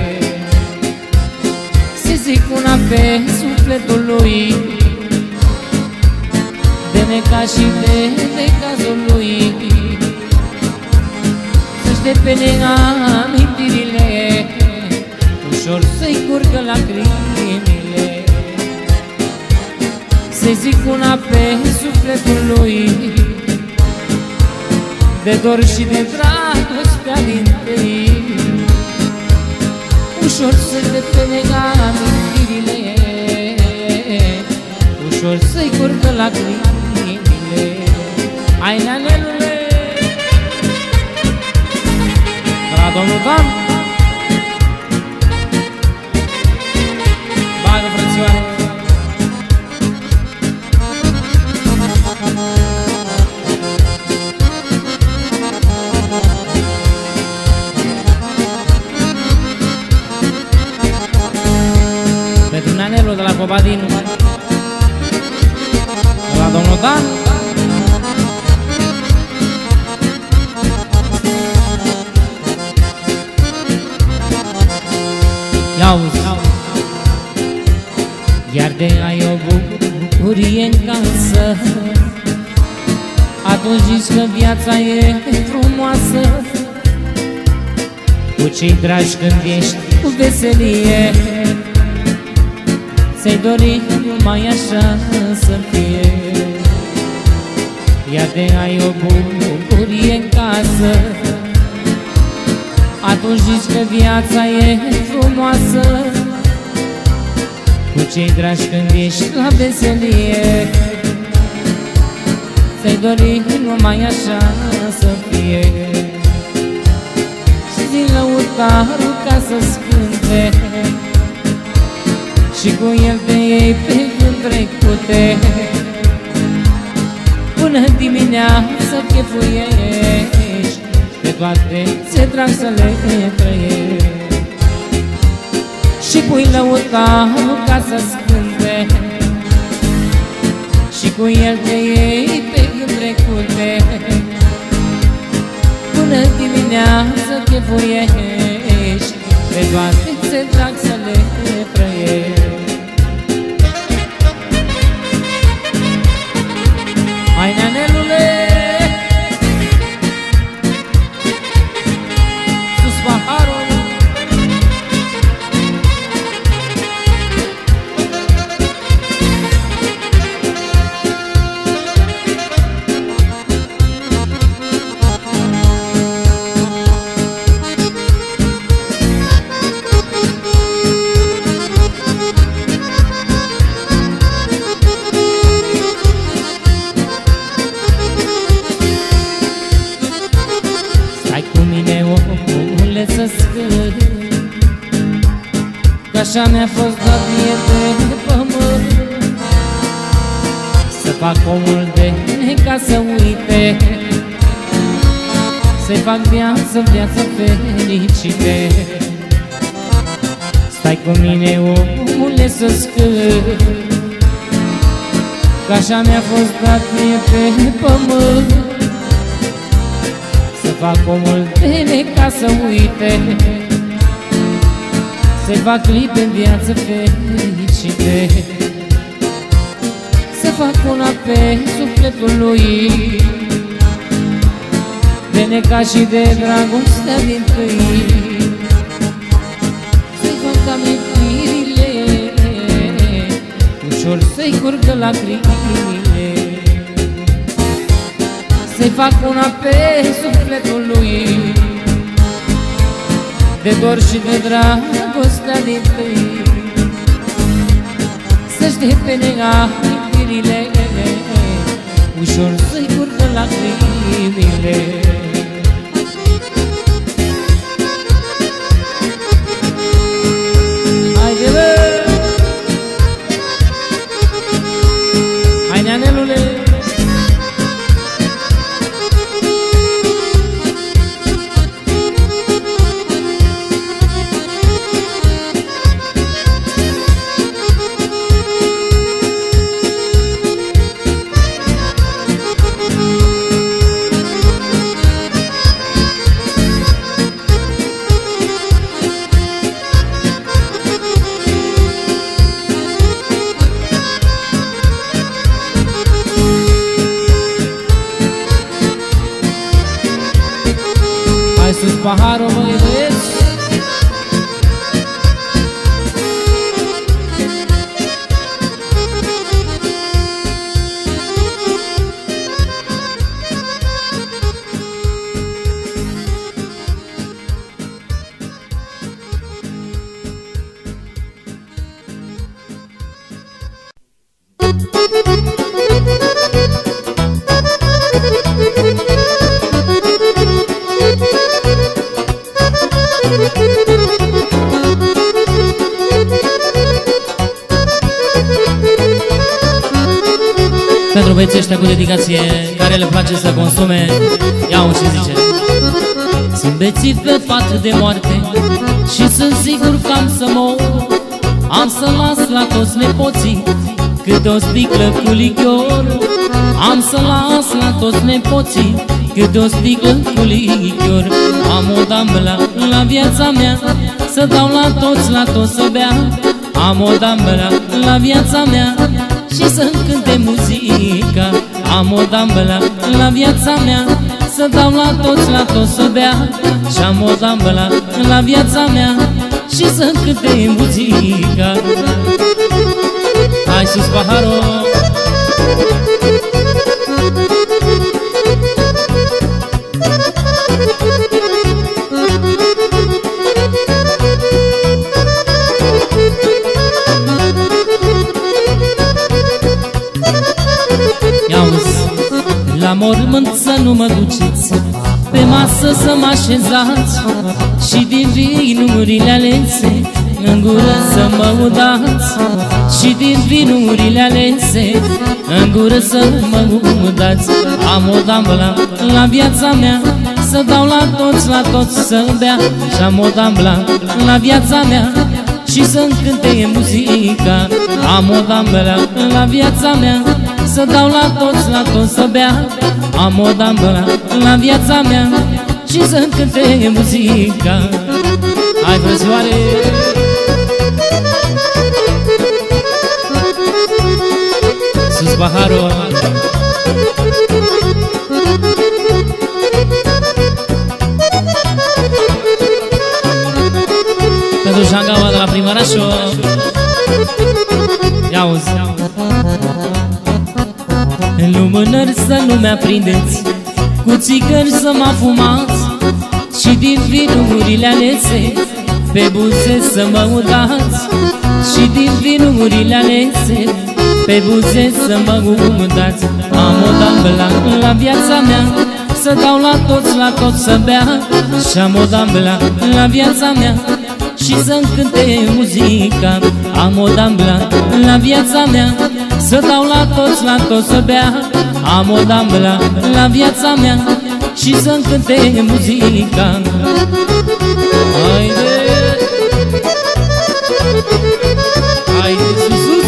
Să zic una pe sufletul lui, de necaz și de necazul lui, de pe amintirile, ușor să-i curgă lacrimile. Să-i zic una pe sufletul lui, de dor și de dragostea din-tâi, ușor să-i depele amintirile, ușor să-i curgă lacrimile. Hai, neanelule, la domnul Dan, Salut de la Cobadin, de la domnul Dan. Ia-uzi, iar de ai o bucurie în casă, atunci zici că viața e frumoasă. Cu cei dragi când ești cu veselie, ți-ai dori numai așa să fie. Iar de ai o bucurie în casă, atunci zici că viața e frumoasă. Cu cei dragi când ești la veselie, ți-ai dori numai așa să fie. Și zi lăutarul ca să-ți cânte, și cu el te iei pe gând trecute, până dimineață chefuiești, pe toate ți-e drag să le trăiești. Și pui lăutarul ca să-ți cânte, și cu el te iei pe gând trecute, până dimineață chefuiești, pe toate ți-e drag să le trăiești. Hai, neanelule, sus paharul. Așa mi-a fost dat mie de pământ, să fac omul de ca să uite, să-i fac viață fericite. Stai cu mine, omule, să-ți cânt, că așa mi-a fost dat mie pe pământ, să fac omul de ca să uite, să-i fac clipe în viață fericite, să fac una pe sufletul lui, de necat și de dragostea dintâi, să-i fac amintirile, ușor să-i curgă lacrimile, să-i fac una pe sufletul lui, de dor și de dragostea dintâi, să-și depene amintirile, ușor să-i curgă lacrimile. Haide, bă! Hai, neanelule! Sus paharul, măi băieți. Pentru băieții ăștia cu dedicație, care le place să consume, iau și zice: sunt bețiv pe pat de moarte și sunt sigur că am să mor. am să las la toți nepoții câte o sticlă cu lichior. Am să las la toți nepoții câte o sticlă cu lichior. Am o damă la viața mea, să dau la toți să bea. Am o damă la viața mea și să-mi cânte muzica. Am o damă la viața mea, să dau la toți să bea. Și am o damă la viața mea și să-mi cânte muzica. Hai sus paharul! La mormânt să nu mă duceți, pe masă să mă așezați și din vinurile alese în gură să mă udați. Și din vinurile alese în gură să mă udați. Am o damă la viața mea, să dau la toți să bea. Și am o damă la viața mea și să-mi cânte muzica. Am o damă la viața mea, să dau la toți să bea. Am o damă la viața mea și să-mi cânte muzica. Hai frățioare! Sus paharul! Pentru Jangaua de la Primărașul. Ia-uzi! În lumânări să nu mi-aprindeți, cu țigări să mă afumați și din vinurile alese pe buze să mă udați. Și din vinurile alese pe buze să mă udați. Am o damă la viața mea, să dau la toți să bea. Și am o damă la viața mea și să-mi cânte muzica. Am o damă la viața mea, să dau la toți să bea. Am o damă la viața mea și să-mi cânte muzica. Haide! Haide sus!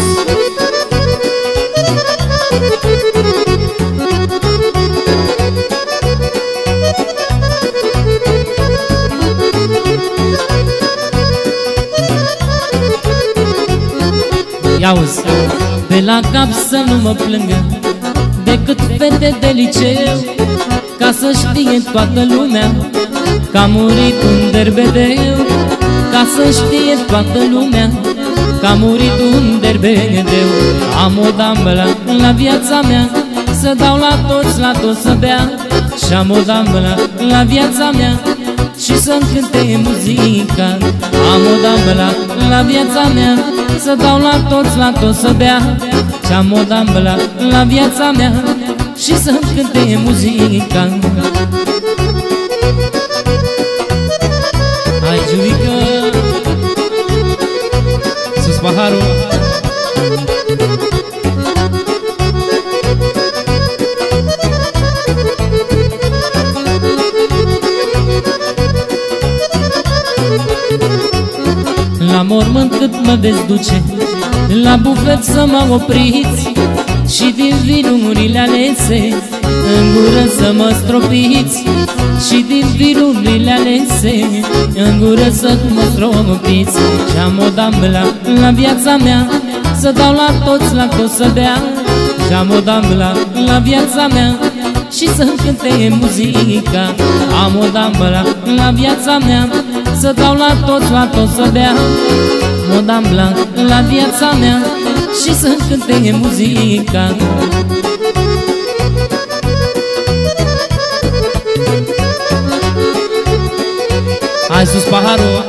Ia-uzi! Pe la cap să nu mă plângă decât fete de liceu, ca să știe toată lumea că a murit un derbedeu. Ca să știe toată lumea că a murit un derbedeu. Am o damă la viața mea, să dau la toți să bea. Și am o damă la viața mea și să-mi cânte muzica. Am o damă la viața mea, să dau la toți să bea. Și am o damă la viața mea și să-mi cânte muzica. Hai, Giulică! Sus paharul! La mormânt cât mă veți duce, la bufet să mă opriți și din vinurile alese în gură să mă stropiți. Și din vinurile alese în gură să mă stropiți. Și am o damă la viața mea, să dau la toți să bea. Și am o damă la viața mea și să-mi cânte muzica. Am o damă la viața mea, să dau la toți să bea. O damă la viața mea și să-mi cânte muzica. Hai sus paharul!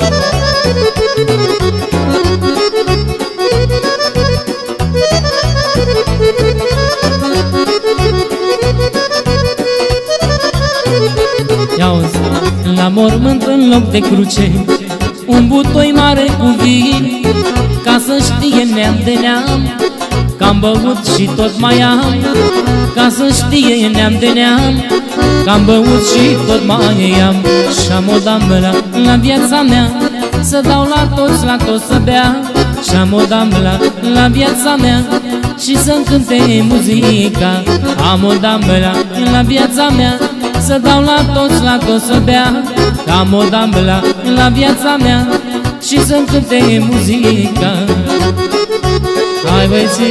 Ia-uzi! La mormânt în loc de cruce un butoi mare cu vin, ca să știe neam de neam că-am băut și tot mai am. Ca să știe neam de neam că-am băut și tot mai am. Și am o damă la viața mea, să dau la toți să bea. și-am o damblă la viața mea și să-mi cânte muzica. Am o damblă la viața mea, să dau la toți să bea. Am o damblă la viața mea și să-mi cânte muzica. Hai băieții!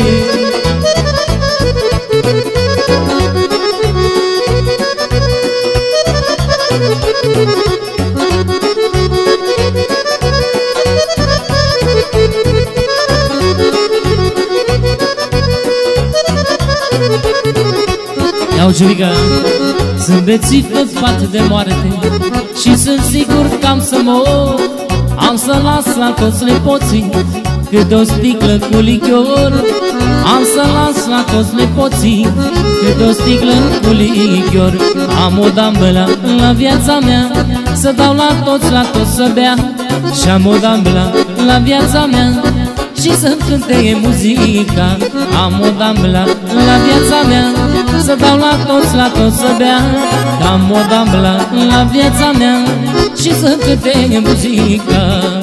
Iau juică, sunt bețiv pe pat de moarte și sunt sigur că am să mor. Am să las la toți nepoții câte o sticlă cu lichior. Am să las la toți nepoții câte o sticlă cu lichior. Am o damblă la viața mea, să dau la toți să bea. Și am o damblă la viața mea și să-mi cânte muzica. Am o damblă la viața mea, să dau la toți să bea. Am o damblă la viața mea și să-mi cânte muzica.